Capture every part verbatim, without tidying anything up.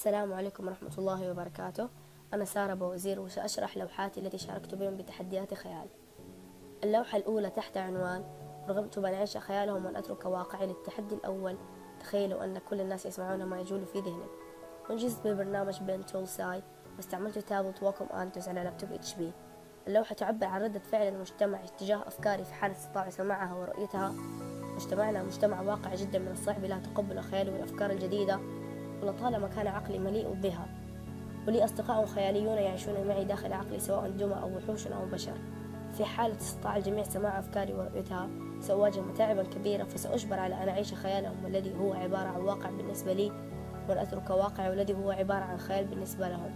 السلام عليكم ورحمة الله وبركاته. أنا سارة بوزير وسأشرح لوحاتي التي شاركت بهم بتحديات خيال. اللوحة الأولى تحت عنوان رغبت بأن أعيش خيالهم وأن أترك واقعي. للتحدي الأول تخيلوا أن كل الناس يسمعون ما يجول في ذهنك. أنجزت ببرنامج بين تول ساي واستعملت تابلت واكم أنتوس على لابتوب اتش بي. اللوحة تعبر عن ردة فعل المجتمع تجاه أفكاري في حال استطاعوا سماعها ورؤيتها. مجتمعنا مجتمع واقع جدا، من الصعب له تقبل الخيال والأفكار الجديدة، ولطالما كان عقلي مليء بها، ولي أصدقاء خياليون يعيشون معي داخل عقلي سواء دمى أو وحوش أو بشر. في حالة استطاع الجميع سماع أفكاري ورؤيتها سأواجه متاعبا كبيرة، فسأجبر على أن أعيش خيالهم والذي هو عبارة عن واقع بالنسبة لي، وأن أترك واقعي والذي هو عبارة عن خيال بالنسبة لهم.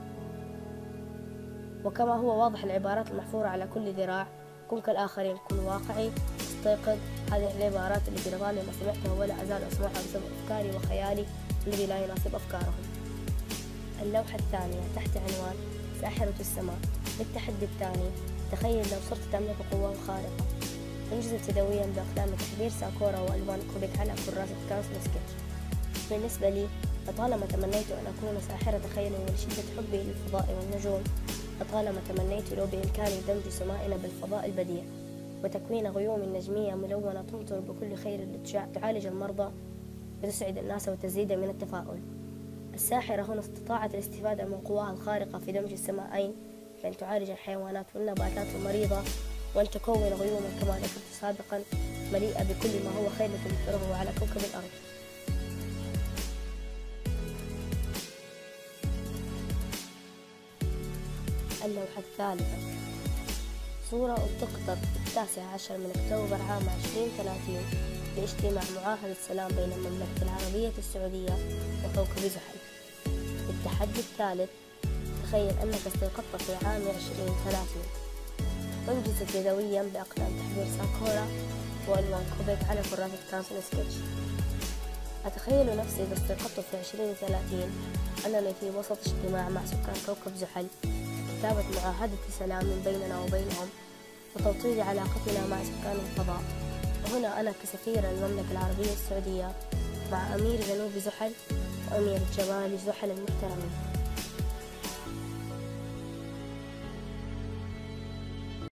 وكما هو واضح العبارات المحفورة على كل ذراع: كن كالآخرين، كن واقعي، استيقظ. هذه العبارات التي لطالما سمعتها ولا أزال أسمعها بسبب أفكاري وخيالي الذي لا يناسب أفكارهم. اللوحة الثانية تحت عنوان ساحرة السماء. للتحدي الثاني تخيل لو صرت تملك قوة خارقة. أنجزت يدويا بأقلام تحضير ساكورا وألوان كوبيك على كراسة كانسل سكتش. بالنسبة لي لطالما تمنيت أن أكون ساحرة تخيل، ولشدة حبي للفضاء والنجوم لطالما تمنيت لو بإمكاني دمج سمائنا بالفضاء البديع وتكوين غيوم نجمية ملونة تمطر بكل خير لتعالج المرضى وتسعد الناس وتزيد من التفاؤل. الساحرة هنا استطاعت الاستفادة من قواها الخارقة في دمج السمائين، بأن تعالج الحيوانات والنباتات المريضة، وأن تكون غيوما كما ذكرت سابقا مليئة بكل ما هو خير لتمطره على كوكب الأرض. اللوحة الثالثة صورة التقطت التاسع عشر من أكتوبر عام عشرين ثلاثين لاجتماع معاهدة السلام بين المملكة العربية السعودية وكوكب زحل. التحدي الثالث تخيل أنك استيقظت في عام عشرين ثلاثين. أنجزت يدويا بأقلام تحضير ساكورا وألوان كوبيك على كراسة كانسل سكتش. أتخيل نفسي إذا استيقظت في عشرين ثلاثين أنني في وسط اجتماع مع سكان كوكب زحل، كتابة معاهدة سلام بيننا وبينهم وتوطيد علاقتنا مع سكان الفضاء. وهنا أنا كسفير المملكة العربية السعودية مع أمير جنوب زحل وأمير جبال زحل المحترمين.